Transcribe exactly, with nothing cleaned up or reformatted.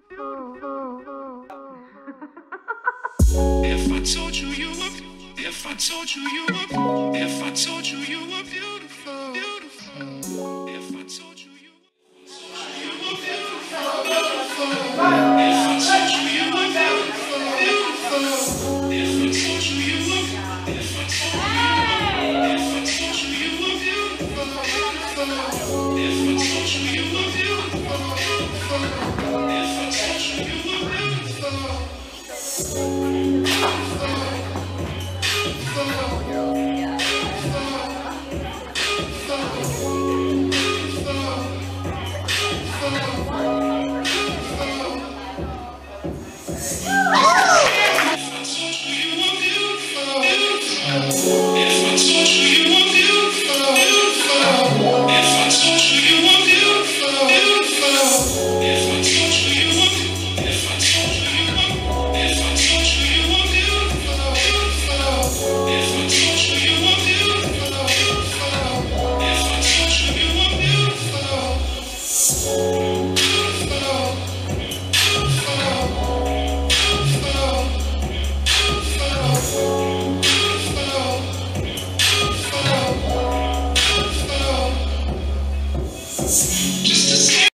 If I told you you were, if I told you you were, if I told you you were beautiful, beautiful. If I told you you were beautiful, beautiful. If I told you you were beautiful, beautiful. If I told you you were, if I told you, if I told you you were beautiful, beautiful. If I told you you were beautiful, beautiful. If I told you you were beautiful.